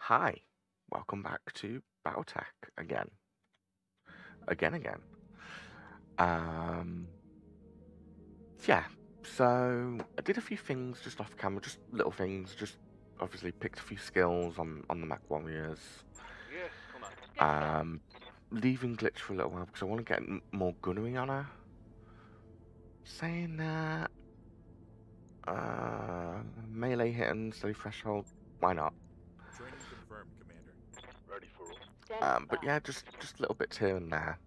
Hi, welcome back to BattleTech again. Again. Um, yeah, so I did a few things just off camera, just little things, just obviously picked a few skills on the Mech Warriors. Yes, Commander. Leaving Glitch for a little while because I want to get more gunnery on her. Saying that, melee hit and steady threshold, why not? Training confirmed, Commander. Ready for all. But yeah, just little bits here and there.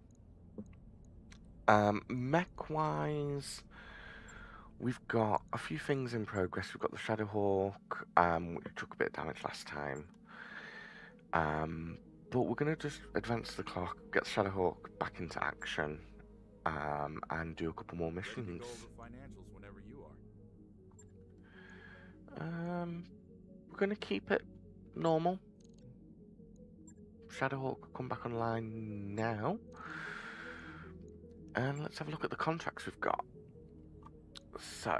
Mech-wise, we've got a few things in progress. We've got the Shadowhawk, which took a bit of damage last time. But we're going to just advance the clock, get the Shadowhawk back into action, and do a couple more Ready to missions. go over financials whenever you are. We're going to keep it normal. Shadowhawk will come back online now. And let's have a look at the contracts we've got. So,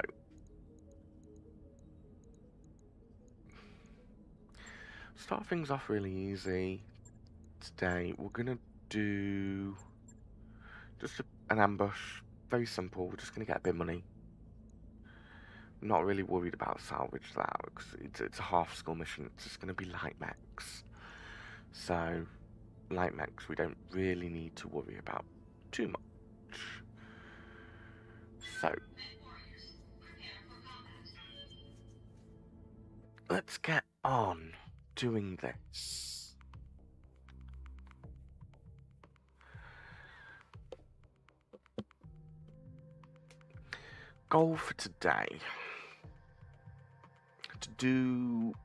start things off really easy. Today we're going to do just an ambush. Very simple. We're just going to get a bit of money. Not really worried about salvage that because it's a half skull mission. It's just going to be light mechs. So, light mechs we don't really need to worry about too much. So, let's get on doing this. Goal for today. To do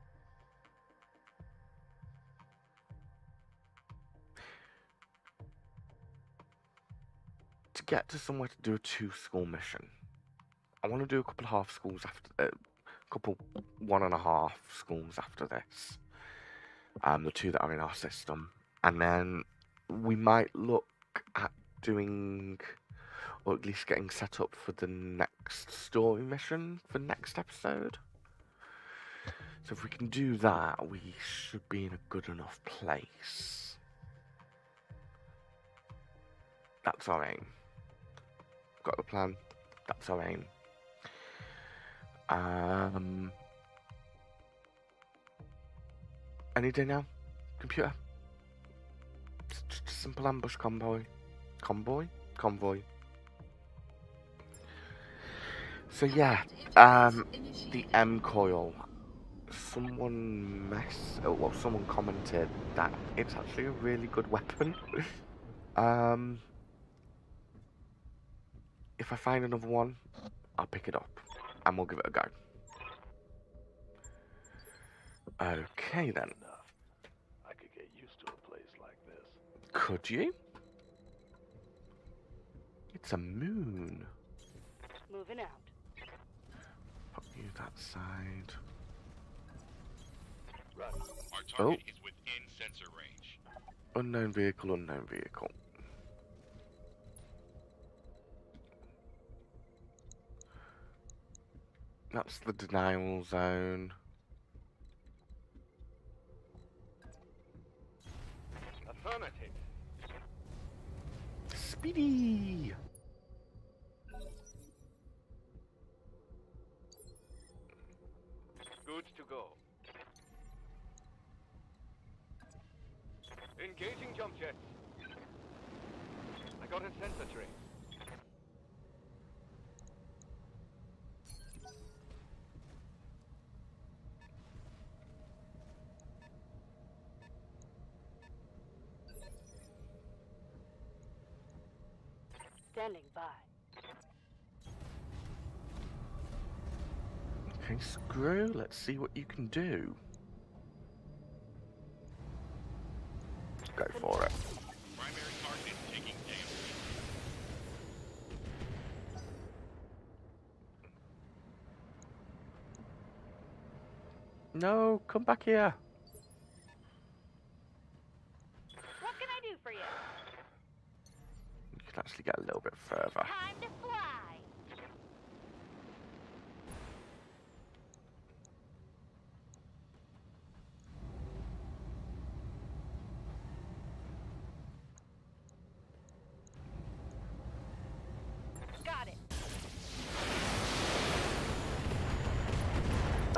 get to somewhere to do a 2-school mission. I want to do a couple of half schools after, couple 1.5 schools after this. The 2 that are in our system, and then we might look at doing, or at least getting set up for the next story mission for next episode. So if we can do that, we should be in a good enough place. That's our aim. Got the plan. That's our aim. Any day now, computer. It's just a simple ambush convoy. Convoy. So yeah, the M coil. Someone commented that it's actually a really good weapon. If I find another one, I'll pick it up and we'll give it a go. Okay then. I could get used to a place like this. Could you? It's a moon. Moving out. Put you that side. Right. Our target is within sensor range. Unknown vehicle. That's the denial zone. Affirmative. Speedy! Good to go. Engaging jump jets. I got a sensor trace. Standing by. Okay, screw. Let's see what you can do. Go for it. Primary target taking damage. No, come back here. What can I do for you? You can actually get a little bit further. Time to fly.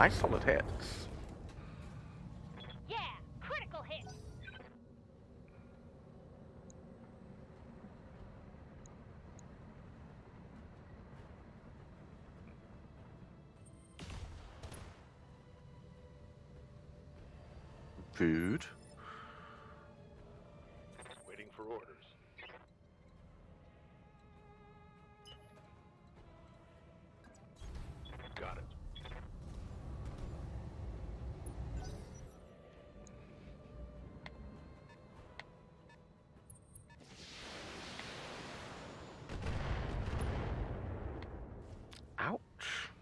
Nice solid hits. Yeah, critical hit. Food. Waiting for orders. Got it. Ouch.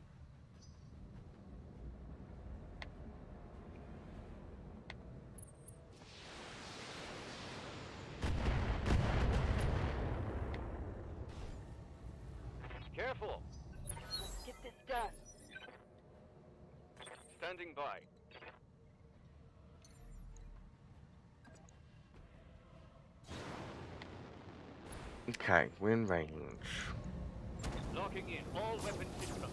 Careful. Let's get this done. Standing by. Okay, we're in range. Locking in all weapon systems.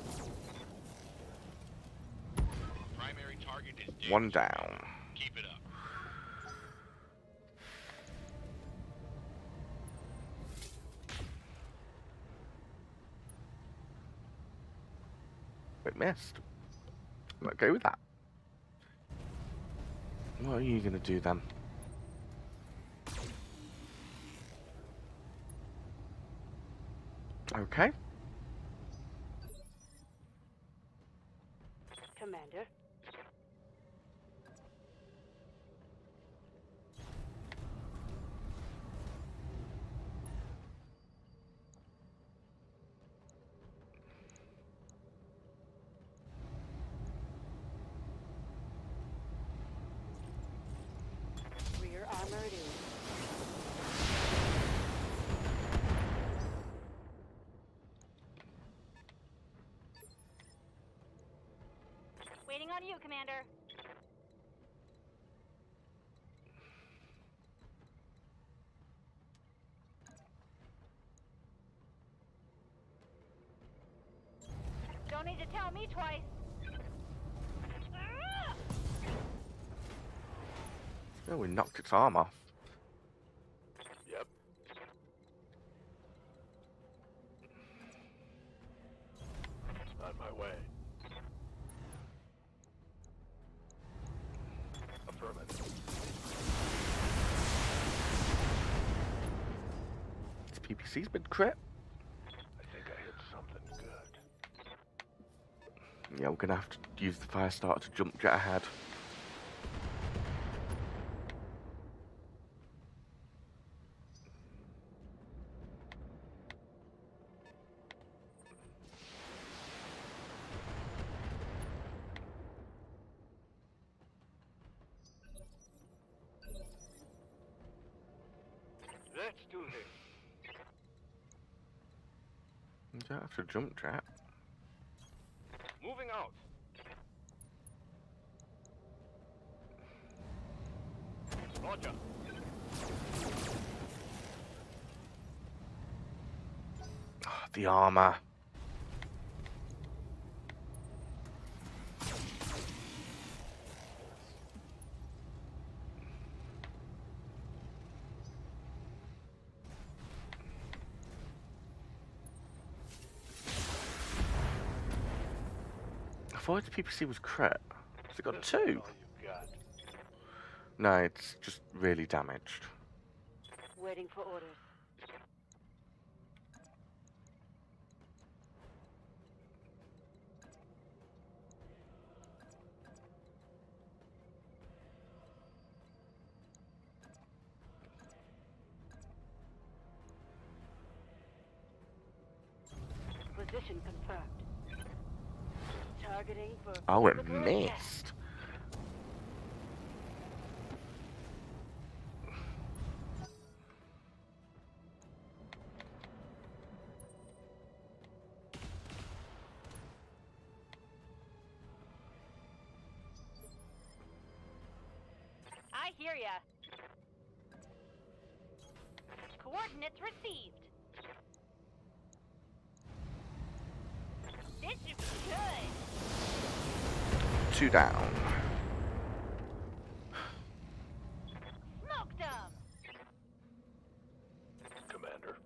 Primary target is dead. One down. Keep it up. It missed. I'm okay with that. What are you gonna do then? Okay. Commander. Rear armored in. Waiting on you, Commander. Don't need to tell me twice. Oh, we knocked its arm off. Yep. On my way. Affirmative. Its PPC's been crit. I think I hit something good. Yeah, we're gonna have to use the fire starter to jump jet ahead. Let's do this. You don't have to jump jet. Moving out. Roger. Oh, the armor. I thought its PPC was crit. Has it got This is 2? all you got. No, it's just really damaged. Waiting for orders. Position confirmed. Targeting for. Oh, it critical attack. missed. I hear ya. Coordinates received. This should be good. 2 down. Smoked 'em! Commander.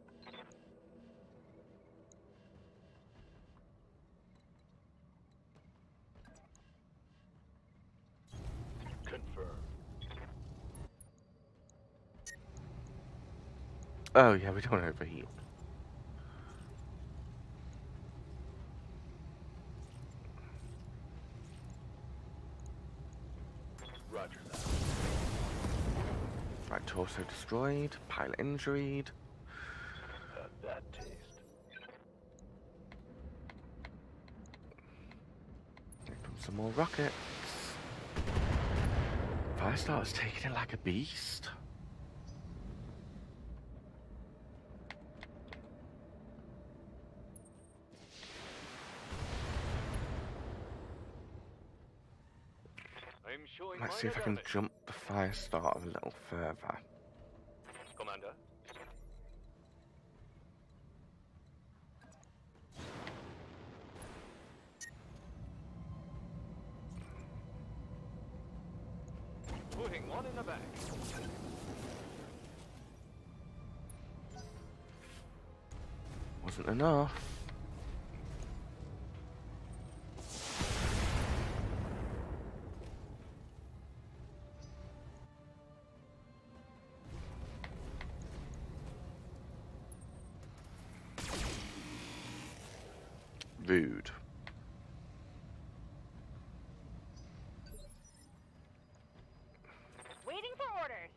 Confirmed. Oh yeah, we don't overheat. Roger that. Right, torso destroyed, pilot injured. Had that taste. Here come some more rockets. Firestar's taking it like a beast. I'm showing Let's see if I can jump the Firestar a little further. Commander. Putting one in the back. Wasn't enough. Rude. Waiting for orders.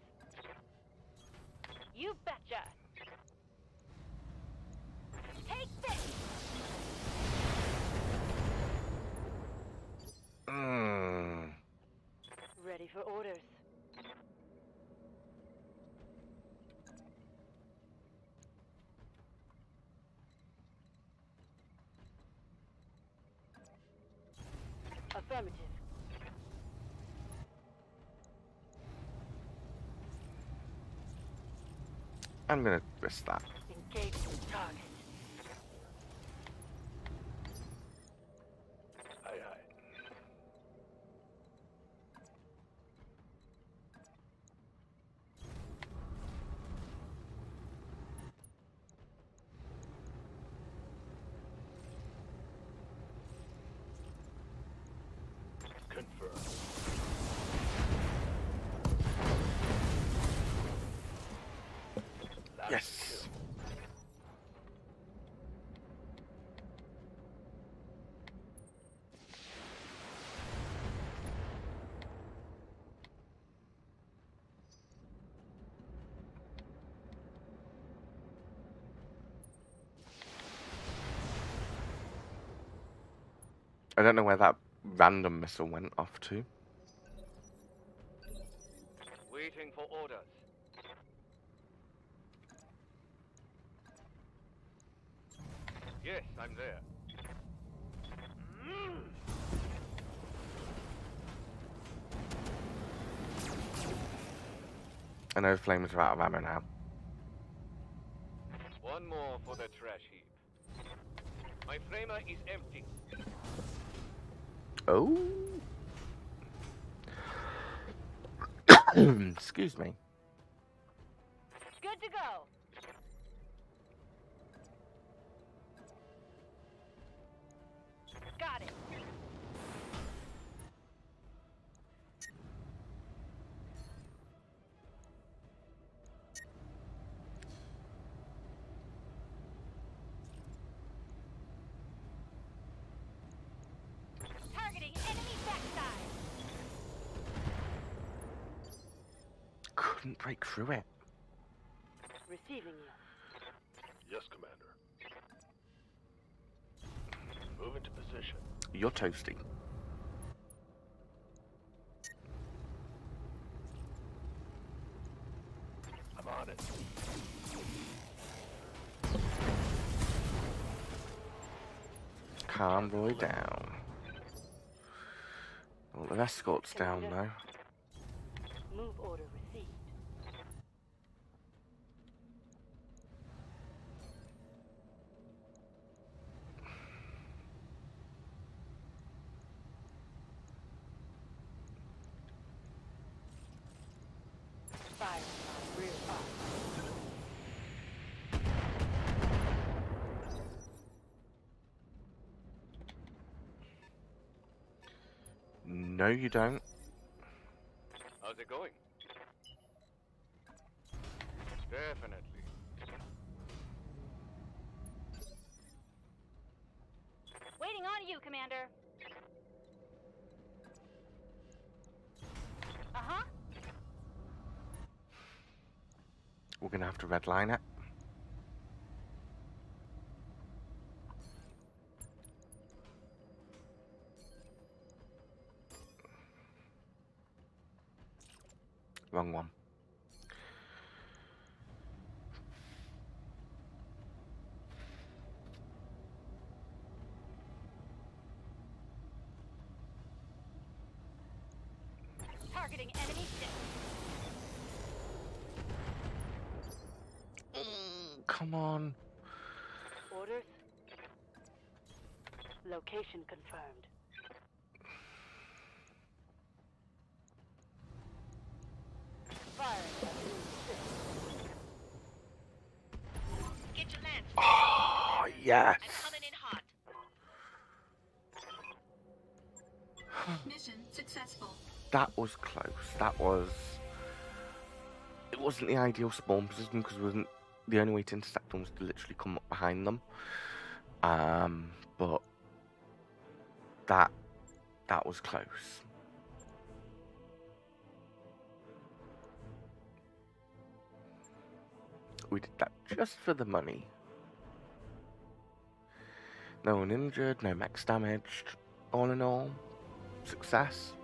You betcha. Take this. Ready for orders. Affirmative. I'm gonna risk that. Engage the target. Aye, aye. Confirmed. Last Yes. kill. I don't know where that random missile went off to. Waiting for orders. Yes, I'm there. I know flames are out of ammo now. One more for the trash heap. My framer is empty. Oh. Excuse me. Good to go. Got it. Targeting enemy backside. Couldn't break through it. Receiving you. Yes, Commander. Move into position. You're toasty. I'm on it. Convoy down. Well, the escort's down though. Move order received. Fire my rear arm. No, you don't. How's it going? Definitely. Waiting on you, Commander. Uh-huh. We're gonna have to redline it. Wrong one. Targeting enemy ship. Come on. Orders. Location confirmed. Firing at enemy ship. Get to land. Oh, yes. I'm coming in hot. Mission successful. That was close. That was... It wasn't the ideal spawn position because the only way to intercept them was to literally come up behind them. But that was close. We did that just for the money. No one injured, no mechs damaged. All in all, success.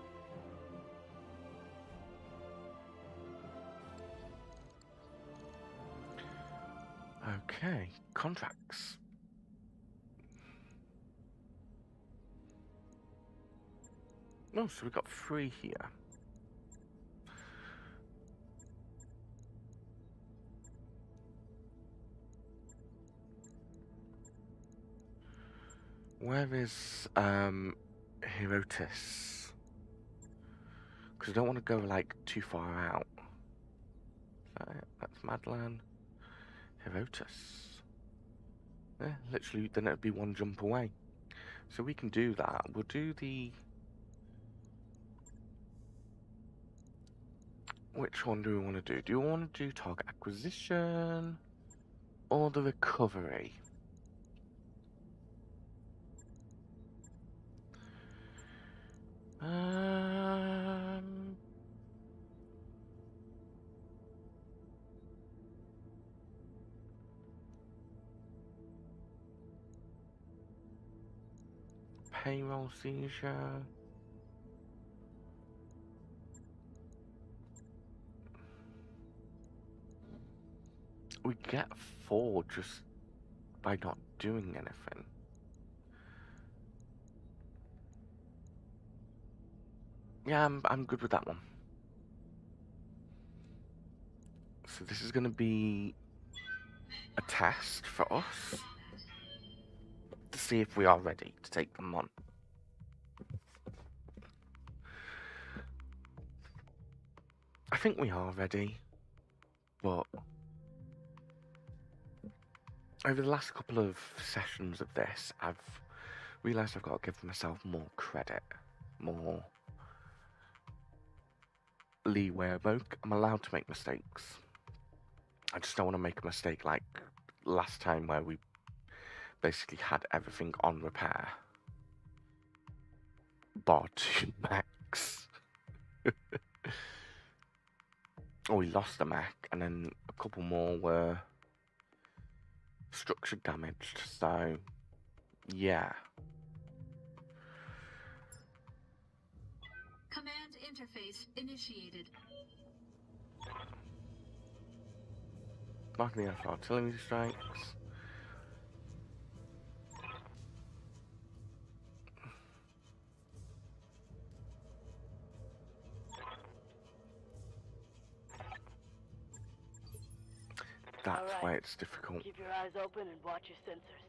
Okay, contracts. Oh, so we got 3 here. Where is Herotis? Because I don't want to go like too far out. That's Madland. Herotis. Yeah, literally, then it'd be one jump away. So we can do that. We'll do the... Which one do we want to do? Do we want to do target acquisition or the recovery? Payroll seizure. We get 4 just by not doing anything. Yeah, I'm good with that one. So this is going to be a test for us to see if we are ready to take them on. I think we are ready, but over the last couple of sessions of this, I've realised I've got to give myself more credit, more leeway. I'm allowed to make mistakes. I just don't want to make a mistake like last time where we basically had everything on repair. Bar 2 max. Oh, we lost a mech, and then a couple more were structure damaged, so yeah. Command interface initiated. Marking the artillery strikes. That's Alright. why it's difficult. Keep your eyes open and watch your sensors.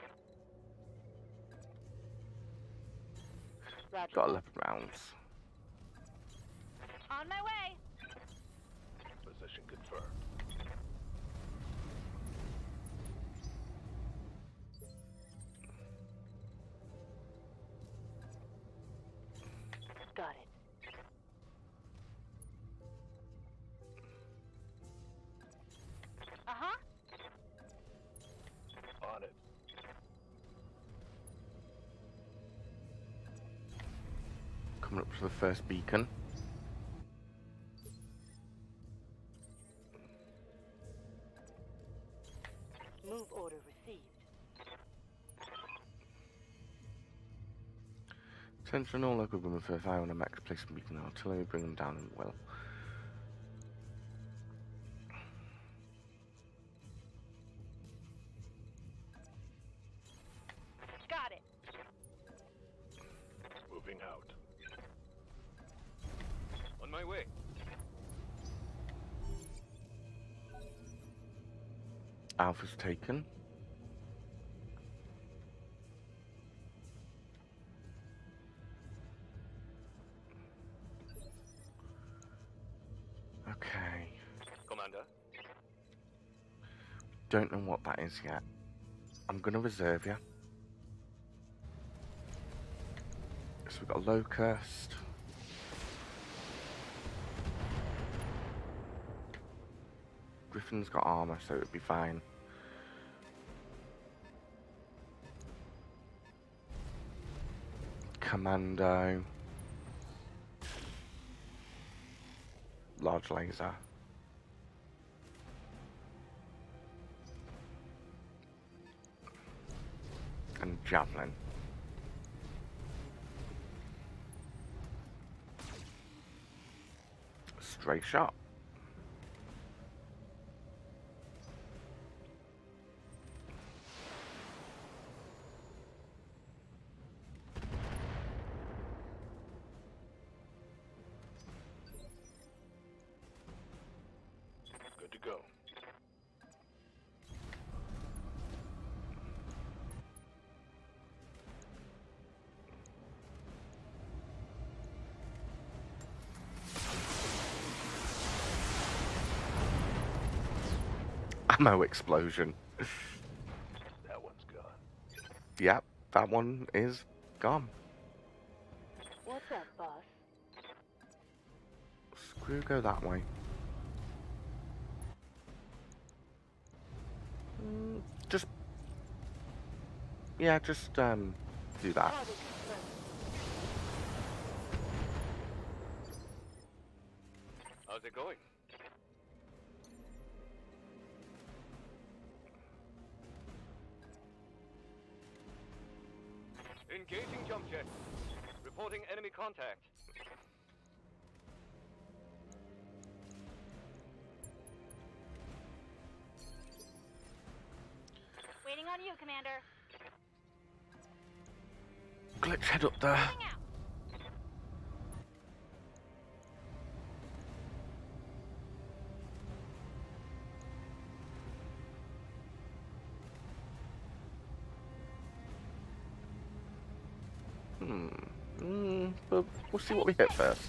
Roger. Got 11 rounds. On my way. Position. Location confirmed. Got it. Uh-huh. On it. Coming up to the first beacon. Move order received. Attention all local government for fire on a max place beacon artillery, bring them down and well. Got it. Moving out. On my way. Alpha's taken. Okay. Commander. Don't know what that is yet. I'm gonna reserve you. So we've got a locust. Griffin's got armor, so it'll be fine. Commando. Large laser. And javelin. Stray shot. Good to go. Ammo explosion. That one's gone. Yep, that one is gone. What's up, boss? Screw go that way. Just... Yeah, just, do that. Target confirmed. How's it going? Engaging jump jet. Reporting enemy contact. Waiting on you, Commander. Glitch head up there. Moving out. But we'll see what we hit first.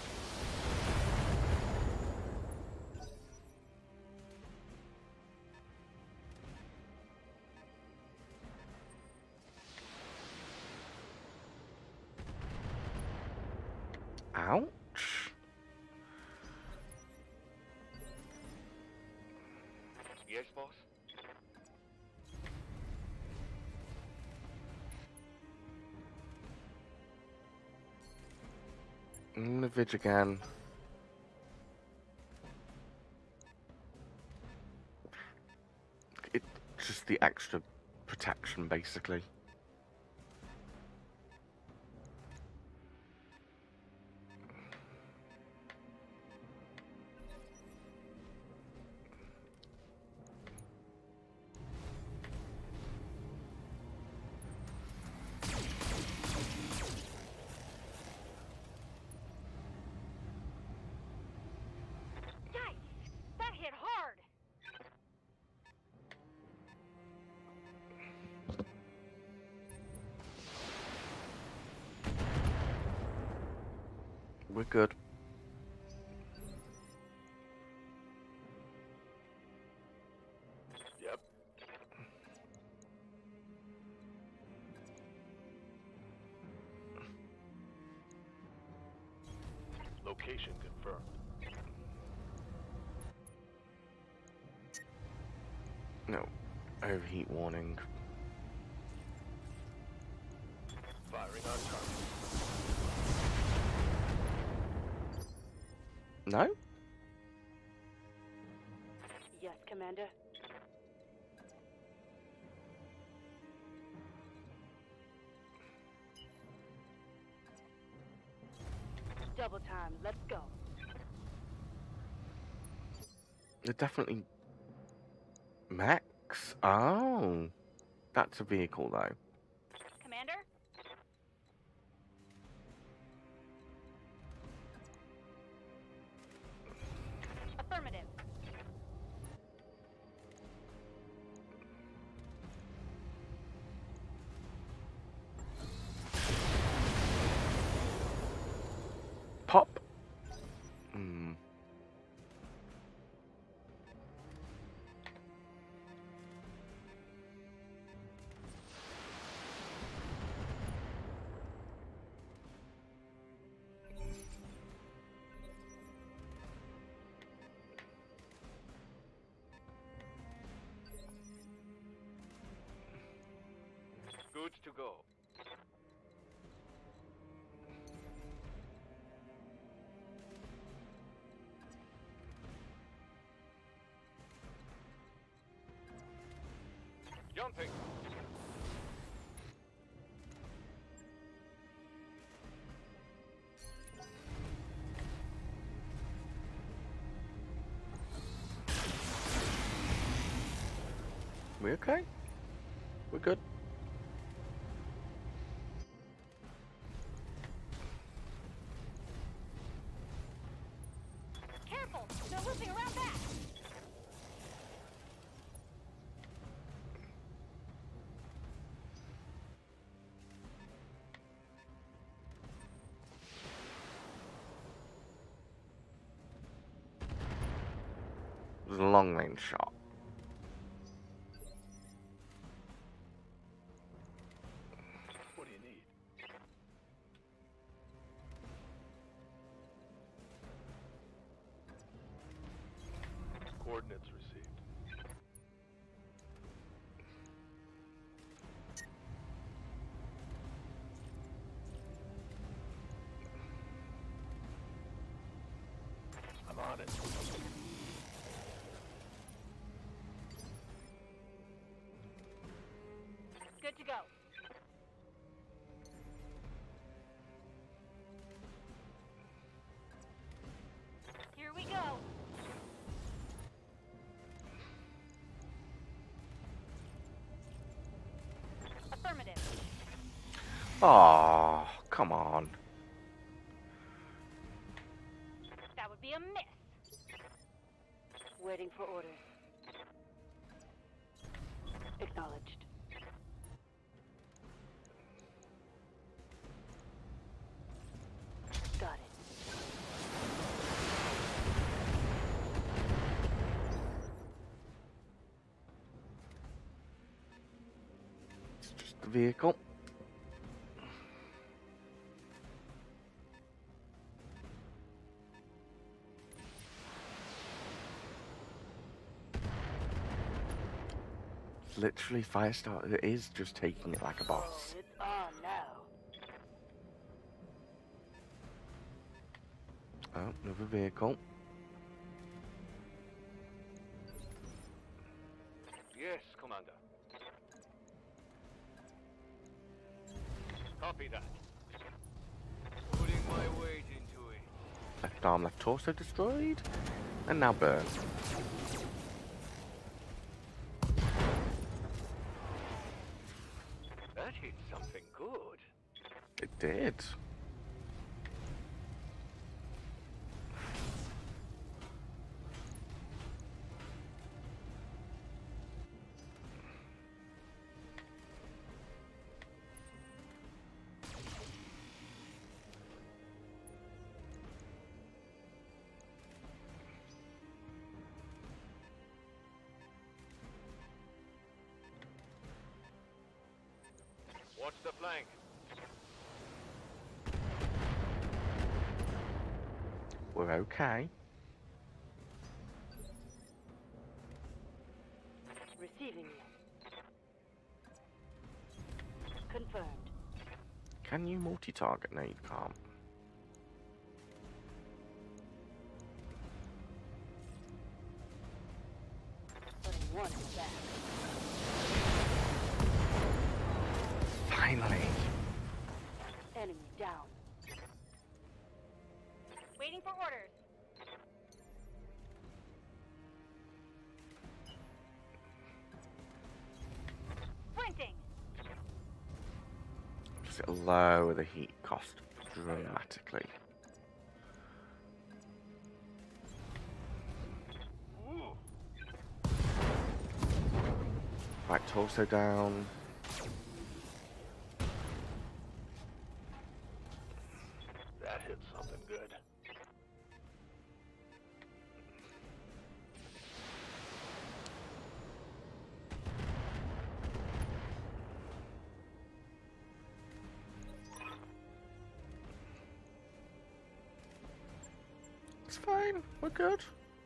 Ouch. Yes, boss? The vidge again. It's just the extra protection, basically. Yikes! That hit hard! We're good. Location confirmed. No. Overheat warning. Firing on target. No? Yes, Commander. Double time. Let's go. They're definitely mechs. Oh. That's a vehicle though. Commander? Affirmative. Pop. Hmm. Good to go. Jumping. We okay? We're good. Careful! They're looping around back! It was a long range shot. What do you need? Coordinates received. I'm on it. Good to go. Here we go. Affirmative. Oh, come on. That would be a miss. Waiting for orders. Acknowledged. Got it. It's just the vehicle. It's literally Firestarter. It is just taking it like a boss. It's on now. Oh, another vehicle. Yes, Commander. Copy that. Putting my weight into it. Left arm, left torso destroyed. And now burn. That hit something good. It did. Watch the flank. Okay. Receiving you. Confirmed. Can you multi-target? No, you can't. Putting one is back. Finally. Enemy down. Waiting for orders. Sprinting. Does it lower the heat cost dramatically? Right, torso down. That hit something good. It's fine. We're good.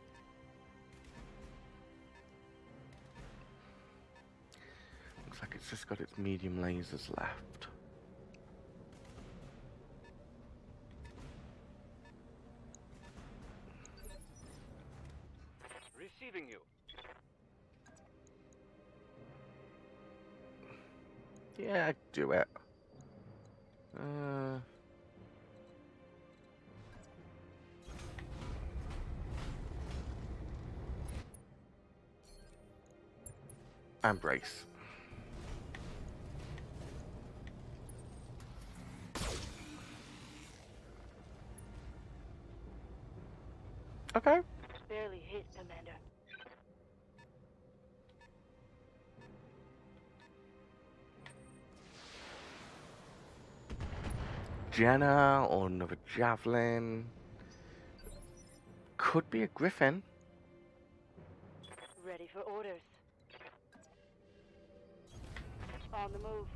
Looks like it's just got its medium lasers left. Receiving you. Yeah, do it. Embrace. Okay. Barely hit, Commander. Jenna or another javelin. Could be a griffin. Ready for orders. On the move.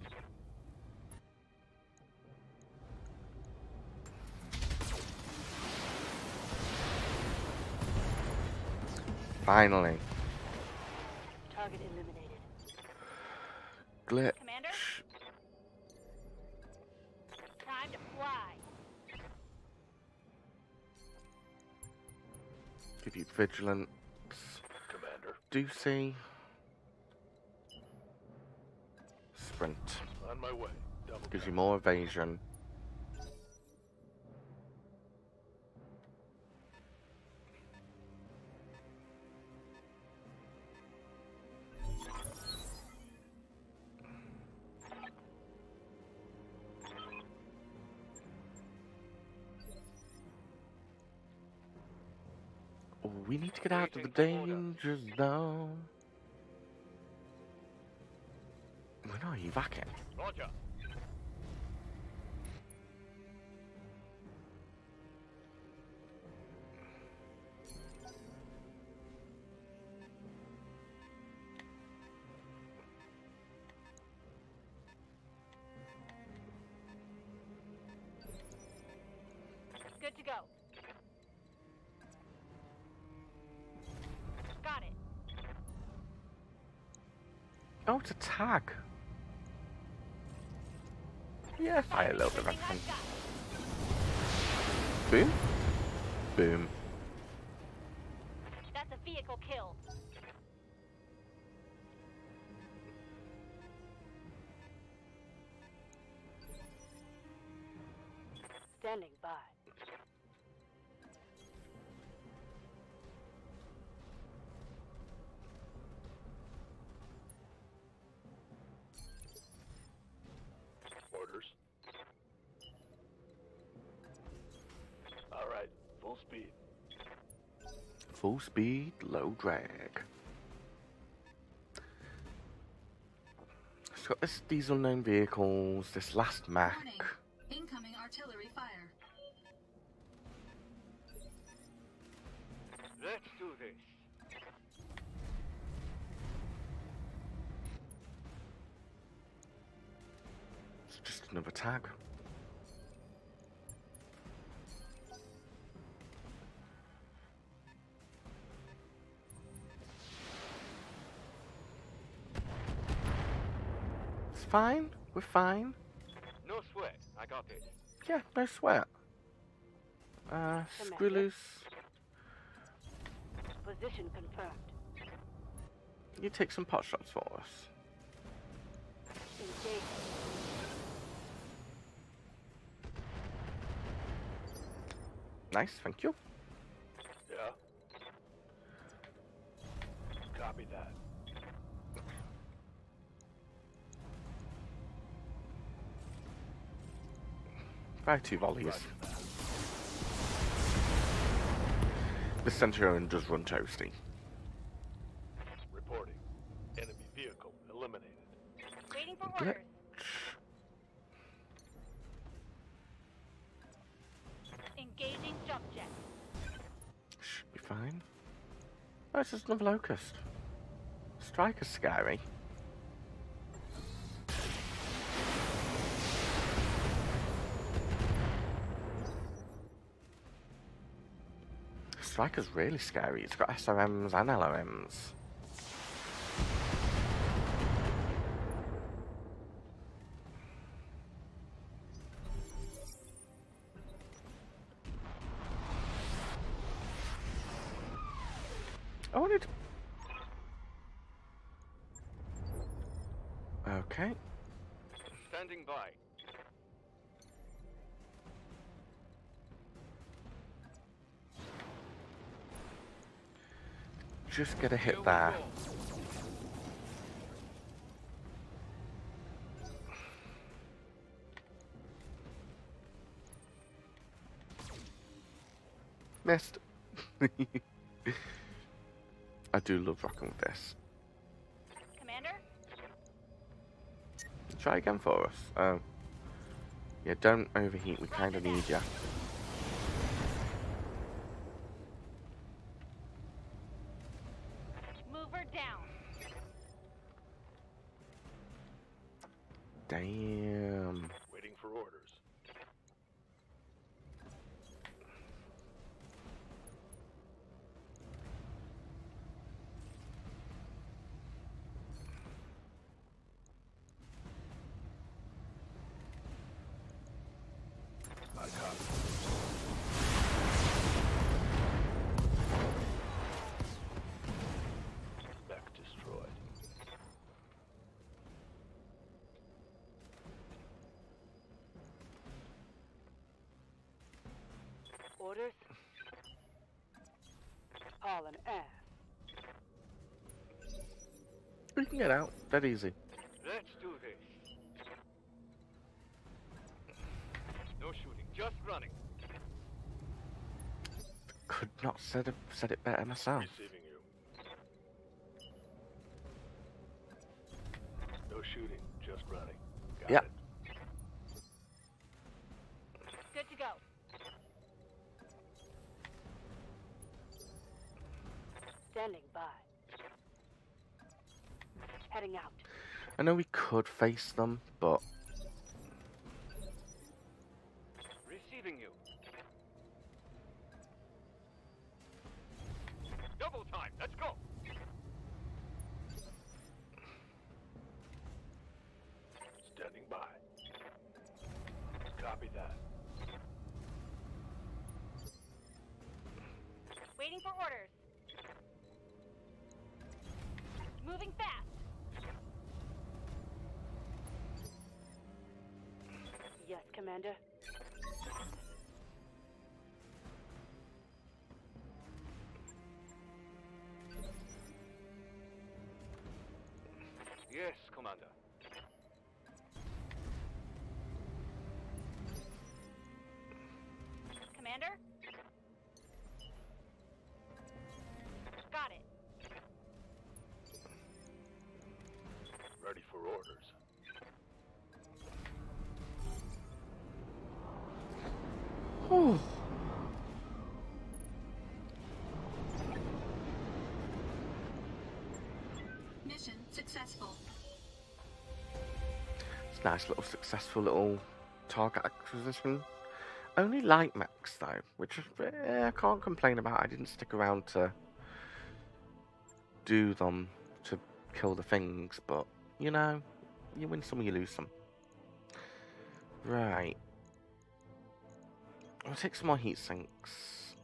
Finally. Target eliminated. Glitch. Commander? Time to fly. Give you vigilance. Commander. Doocy. Sprint. On my way. Double Gives you tap. more evasion. Oh, we need to get out of the danger zone. When are you back in? Roger. Good to go. Got it. Oh, it's a tag. Yeah, fire a little bit of Everything everything. I've got. Boom. Boom. That's a vehicle kill. Standing by. Orders. All right. Full speed. Full speed, low drag. It's got these unknown vehicles, this last mech. Warning. Incoming artillery fire. Let's do this. It's just another tag. fine. We're fine. No sweat. I got this. Yeah, no sweat. Screw loose. Position confirmed. You take some pot shots for us. Engage. Nice, thank you. Yeah. Copy that. Fire 2 volleys. The Centurion does run toasty. Reporting. Enemy vehicle eliminated. Waiting for Glitch. orders. Engaging jump jet. Should be fine. Oh, it's just another locust. Striker's scary. Striker's really scary. It's got SRMs and LRMs. I wanted. Okay. Standing by. Just get a Here hit we there. go. Missed. I do love rocking with this. Commander? Try again for us. Oh. Yeah, don't overheat. We kind of need you. Mover down. Damn. Waiting for orders. I copy. Mech destroyed. Orders? All an ass. We can get out. That easy. Let's do this. No shooting, just running. Could not said it better myself. Receiving you. No shooting, just running. Got Yep. it. Good to go. Standing by. Heading out. I know we could face them, but Receiving you. Double time, let's go. Standing by. Copy that. Waiting for orders. Moving fast. Yes, Commander. Yes, Commander. Commander? Got it. Ready for orders. whew. Mission successful. It's a nice little successful little target acquisition. Only light mechs though, which I can't complain about. I didn't stick around to do them to kill the things, but you know, You win some, you lose some. Right. I'll take some more heat sinks.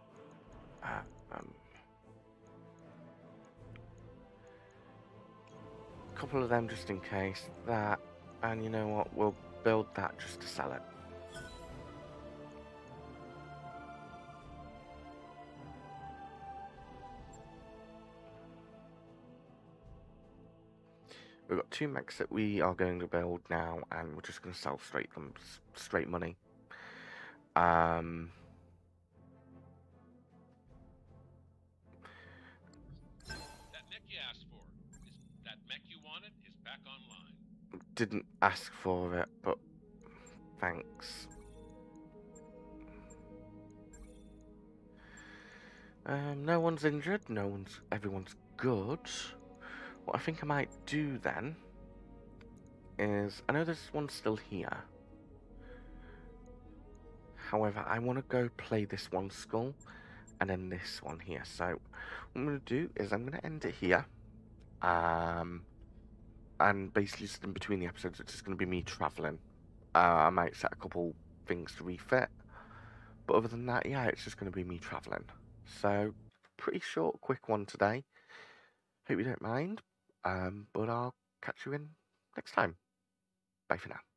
Couple of them just in case. That, and you know what? We'll build that just to sell it. We've got 2 mechs that we are going to build now, and we're just going to sell straight money. That mech you asked for, that mech you wanted is back online. Didn't ask for it, but thanks. No one's injured. Everyone's good. What I think I might do then is, I know there's one still here. However, I want to go play this one skull and then this one here. So what I'm going to do is I'm going to end it here. And basically just in between the episodes, it's just going to be me travelling. I might set a couple things to refit. But other than that, yeah, it's just going to be me travelling. So, pretty short, quick one today. Hope you don't mind. But I'll catch you in next time. Bye for now.